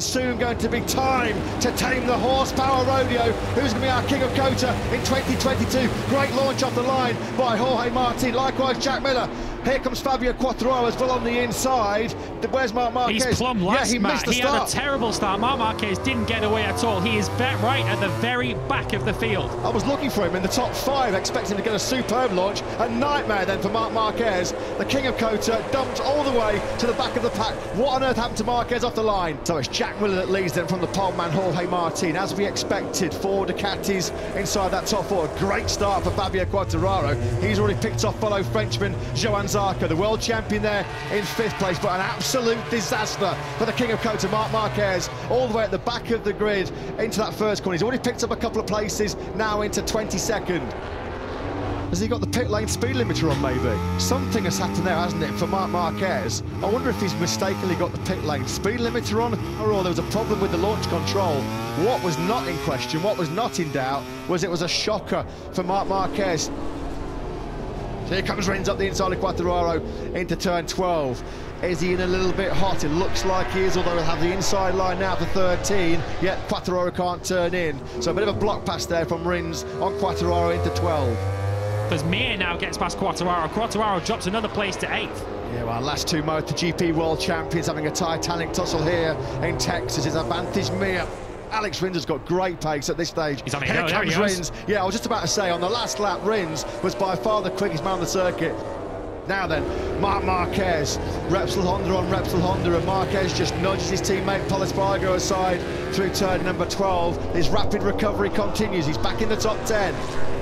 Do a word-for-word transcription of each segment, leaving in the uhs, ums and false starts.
It's soon going to be time to tame the horsepower rodeo. Who's going to be our King of Kota in twenty twenty-two? Great launch off the line by Jorge Martin. Likewise, Jack Miller. Here comes Fabio Quartararo as well on the inside. Where's Marc Marquez? He's plumb last, yeah, he Matt. missed the he start. had a terrible start. Marc Marquez didn't get away at all. He is right at the very back of the field. I was looking for him in the top five, expecting to get a superb launch. A nightmare then for Marc Marquez. The King of Kota dumped all the way to the back of the pack. What on earth happened to Marquez off the line? So it's Jack Miller that leads them from the pole man, Jorge Martin. As we expected, four Ducatis inside that top four. Great start for Fabio Quartararo. He's already picked off fellow Frenchman Johann Zarco, the world champion there in fifth place, but an absolute disaster for the King of Kota, Marc Marquez, all the way at the back of the grid into that first corner. He's already picked up a couple of places, now into twenty-second. Has he got the pit lane speed limiter on, maybe? Something has happened there, hasn't it, for Marc Marquez? I wonder if he's mistakenly got the pit lane speed limiter on, or there was a problem with the launch control. What was not in question, what was not in doubt, was it was a shocker for Marc Marquez. Here comes Rins up the inside of Quartararo into turn twelve. Is he in a little bit hot? It looks like he is, although he'll have the inside line now for thirteen, yet Quartararo can't turn in. So a bit of a block pass there from Rins on Quartararo into twelve. Because Mir now gets past Quartararo. Quartararo drops another place to eighth. Yeah, well, last two MotoGP world champions having a titanic tussle here in Texas is Avantis Mir. Alex Rins has got great pace at this stage. He's on it. Here Go, comes there he Rins. Yeah, I was just about to say, on the last lap, Rins was by far the quickest man on the circuit. Now then, Marc Marquez, Repsol Honda on Repsol Honda, and Marquez just nudges his teammate Pol Espargaro aside through turn number twelve. His rapid recovery continues. He's back in the top ten.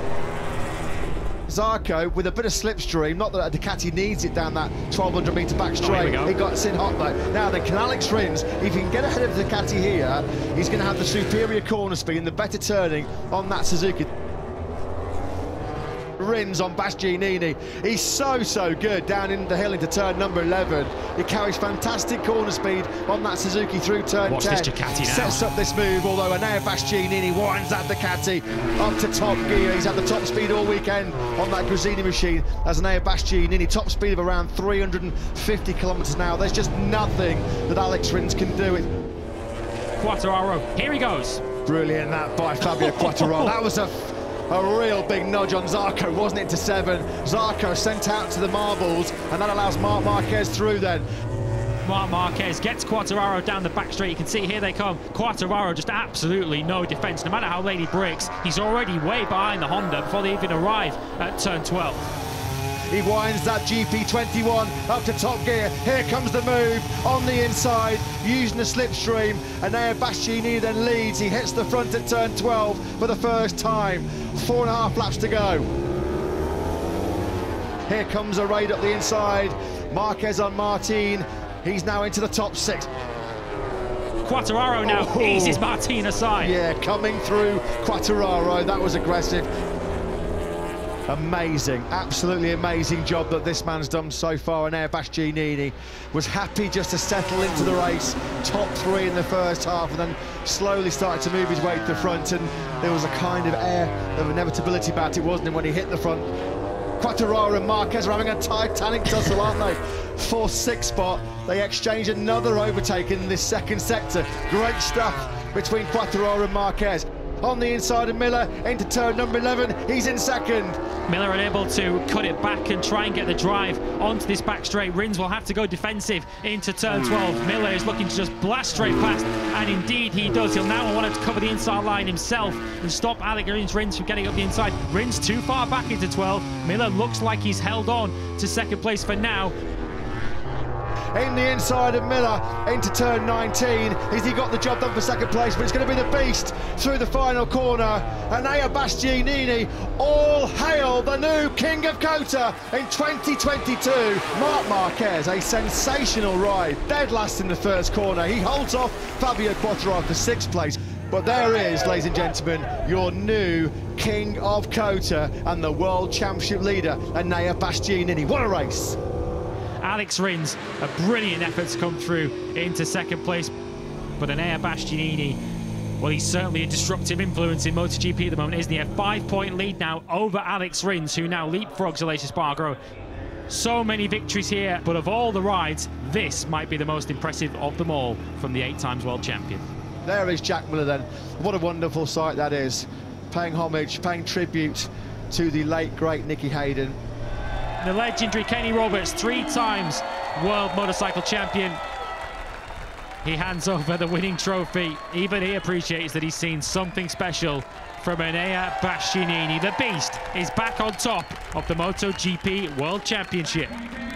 Zarco with a bit of slipstream, not that a Ducati needs it down that twelve hundred metre back straight. Oh, he got in hot though. Now then, can Alex Rins, if he can get ahead of the Ducati here, he's going to have the superior corner speed and the better turning on that Suzuki. Rins on Bastianini. He's so, so good down in the hill into turn number eleven. He carries fantastic corner speed on that Suzuki through turn Watch ten. this Ducati now. Sets up this move, although Enea Bastianini winds that Ducati up to top gear. He's had the top speed all weekend on that Gresini machine as Enea Bastianini, top speed of around three hundred fifty kilometres an hour. There's just nothing that Alex Rins can do. It. Quartararo, here he goes. Brilliant that by Fabio Quartararo. That was a A real big nudge on Zarco, wasn't it, to seven? Zarco sent out to the marbles, and that allows Marc Marquez through then. Marc Marquez gets Quartararo down the back straight. You can see here they come. Quartararo just absolutely no defence. No matter how late he breaks, he's already way behind the Honda before they even arrive at turn twelve. He winds that G P twenty-one up to top gear. Here comes the move on the inside, using the slipstream. And now Bastianini then leads. He hits the front at turn twelve for the first time. Four and a half laps to go. Here comes a raid up the inside. Marquez on Martin. He's now into the top six. Quartararo now oh. eases Martin aside. Yeah, coming through Quartararo. That was aggressive. Amazing, absolutely amazing job that this man's done so far. And Enea Bastianini was happy just to settle into the race, top three in the first half, and then slowly started to move his way to the front. And there was a kind of air of inevitability about it, wasn't it, when he hit the front. Quartararo and Marquez are having a titanic tussle, aren't they? Fourth, sixth spot. They exchange another overtake in this second sector. Great stuff between Quartararo and Marquez. On the inside of Miller into turn number eleven, he's in second. Miller unable to cut it back and try and get the drive onto this back straight. Rins will have to go defensive into turn twelve. Miller is looking to just blast straight past, and indeed he does. He'll now want to cover the inside line himself and stop Alex Rins from getting up the inside. Rins too far back into twelve. Miller looks like he's held on to second place for now. In the inside of Miller into turn nineteen. Has he got the job done for second place? But it's going to be the beast through the final corner. Enea Bastianini, all hail the new King of Kota in twenty twenty-two. Marc Marquez, a sensational ride. Dead last in the first corner. He holds off Fabio Quartararo for sixth place. But there is, ladies and gentlemen, your new King of Kota and the World Championship leader, Enea Bastianini. What a race! Alex Rins, a brilliant effort to come through into second place. But Enea Bastianini, well, he's certainly a disruptive influence in MotoGP at the moment, isn't he? A five-point lead now over Alex Rins, who now leapfrogs Aleix Espargaro. So many victories here, but of all the rides, this might be the most impressive of them all from the eight times world champion. There is Jack Miller then. What a wonderful sight that is. Paying homage, paying tribute to the late, great Nicky Hayden. The legendary Kenny Roberts, three times world motorcycle champion. He hands over the winning trophy. Even he appreciates that he's seen something special from Enea Bastianini. The beast is back on top of the MotoGP World Championship.